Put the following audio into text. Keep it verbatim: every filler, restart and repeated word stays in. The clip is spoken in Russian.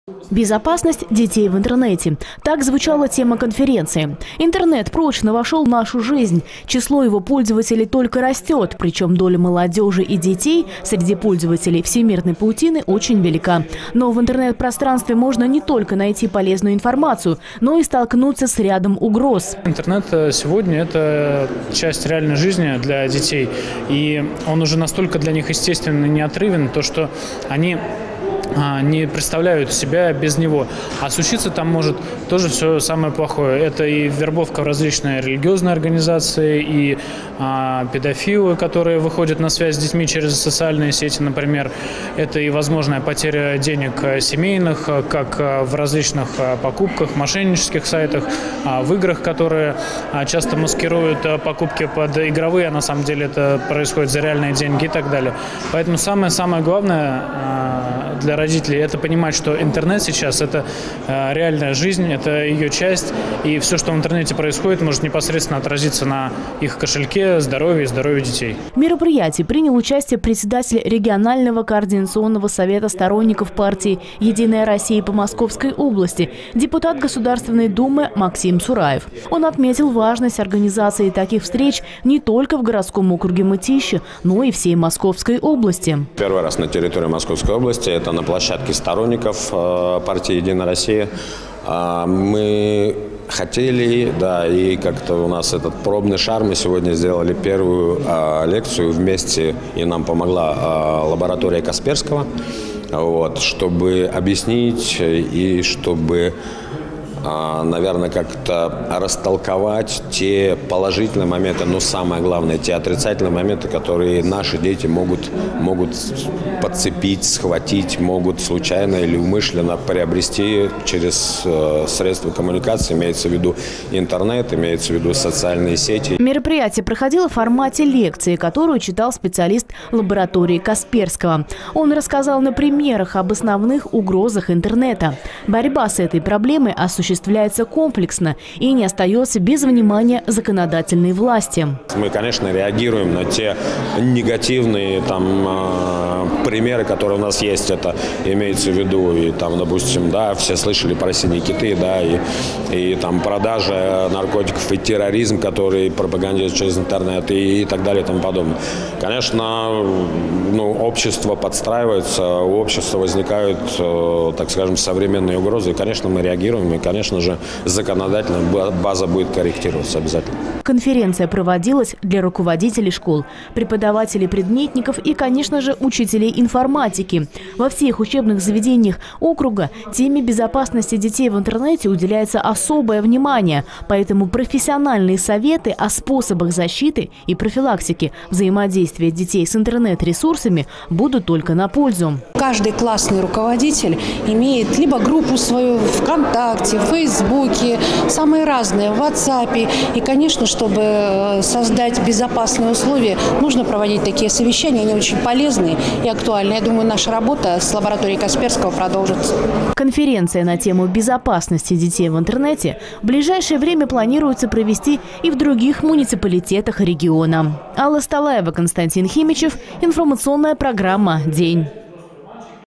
Безопасность детей в интернете. Так звучала тема конференции. Интернет прочно вошел в нашу жизнь. Число его пользователей только растет. Причем доля молодежи и детей среди пользователей всемирной паутины очень велика. Но в интернет-пространстве можно не только найти полезную информацию, но и столкнуться с рядом угроз. Интернет сегодня – это часть реальной жизни для детей. И он уже настолько для них естественно неотрывен, то что они не представляют себя без него. А случиться там может тоже все самое плохое. Это и вербовка в различные религиозные организации, и а, педофилы, которые выходят на связь с детьми через социальные сети, например. Это и возможная потеря денег семейных, как в различных покупках, мошеннических сайтах, в играх, которые часто маскируют покупки под игровые, а на самом деле это происходит за реальные деньги и так далее. Поэтому самое-самое главное для родителей – это понимать, что интернет сейчас – это э, реальная жизнь, это ее часть, и все, что в интернете происходит, может непосредственно отразиться на их кошельке, здоровье и здоровье детей. В мероприятии принял участие председатель регионального координационного совета сторонников партии «Единая Россия» по Московской области, депутат Государственной Думы Максим Сураев. Он отметил важность организации таких встреч не только в городском округе Мытищи, но и всей Московской области. Первый раз на территории Московской области, это на площадке сторонников партии «Единая Россия». Мы хотели, да, и как-то у нас этот пробный шар, мы сегодня сделали первую лекцию вместе, и нам помогла лаборатория Касперского, вот, чтобы объяснить и чтобы, наверное, как-то растолковать те положительные моменты, но самое главное, те отрицательные моменты, которые наши дети могут, могут подцепить, схватить, могут случайно или умышленно приобрести через э, средства коммуникации, имеется в виду интернет, имеется в виду социальные сети. Мероприятие проходило в формате лекции, которую читал специалист лаборатории Касперского. Он рассказал на примерах об основных угрозах интернета. Борьба с этой проблемой осуществляется комплексно и не остается без внимания законодательной власти. Мы, конечно, реагируем на те негативные там примеры, которые у нас есть. Это имеется в виду и там, допустим, да, все слышали про синие киты, да, и, и там продажа наркотиков и терроризм, который пропагандирует через интернет и, и так далее и тому подобное. Конечно, ну, общество подстраивается, у общества возникают, так скажем, современные угрозы, и, конечно, мы реагируем, и, конечно же, законодательная база будет корректироваться обязательно. Конференция проводилась для руководителей школ, преподавателей предметников и, конечно же, учителей информатики. Во всех учебных заведениях округа теме безопасности детей в интернете уделяется особое внимание, поэтому профессиональные советы о способах защиты и профилактики взаимодействия детей с интернет-ресурсами будут только на пользу. Каждый классный руководитель имеет либо группу свою ВКонтакте, в Фейсбуке, самые разные, в WhatsApp. И, конечно, чтобы создать безопасные условия, нужно проводить такие совещания, они очень полезные и актуальны. Я думаю, наша работа с лабораторией Касперского продолжится. Конференция на тему безопасности детей в интернете в ближайшее время планируется провести и в других муниципалитетах региона. Алла Сталаева, Константин Химичев. Информационная программа «День».